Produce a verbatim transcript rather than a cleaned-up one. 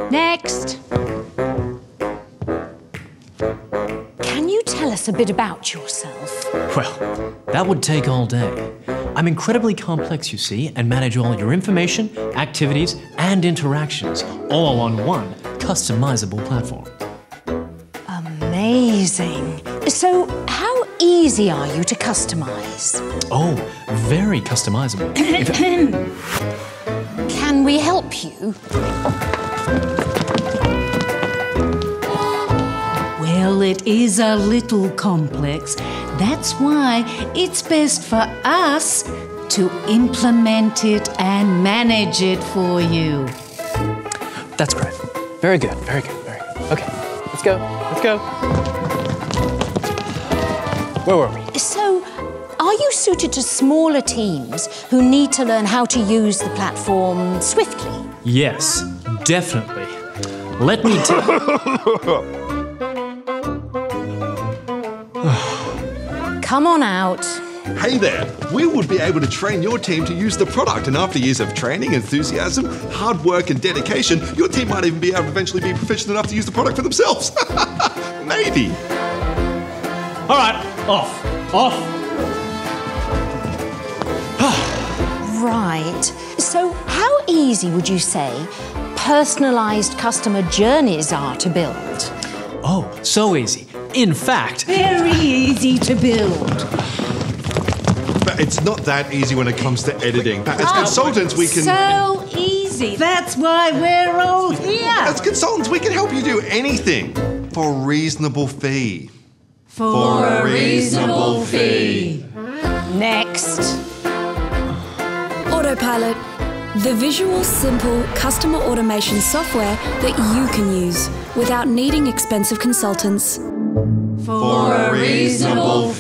Next. Can you tell us a bit about yourself? Well, that would take all day. I'm incredibly complex, you see, and manage all your information, activities, and interactions, all on one customizable platform. Amazing. So, how easy are you to customize? Oh, very customizable. Can we help you? Well, it is a little complex. That's why it's best for us to implement it and manage it for you. That's great. Very good, very good, very good. Okay, let's go, let's go. Where were we? So, are you suited to smaller teams who need to learn how to use the platform swiftly? Yes, definitely. Let me tell Come on out. Hey there, we would be able to train your team to use the product, and after years of training, enthusiasm, hard work and dedication, your team might even be able to eventually be proficient enough to use the product for themselves. Maybe. All right, off, off. Right. So, how easy would you say personalized customer journeys are to build? Oh, so easy. In fact, Very easy to build. But it's not that easy when it comes to editing. As consultants, we can... So easy. That's why we're all here. As consultants, we can help you do anything for a reasonable fee. For a reasonable fee. Next. Autopilot, the visual, simple customer automation software that you can use without needing expensive consultants. For a reasonable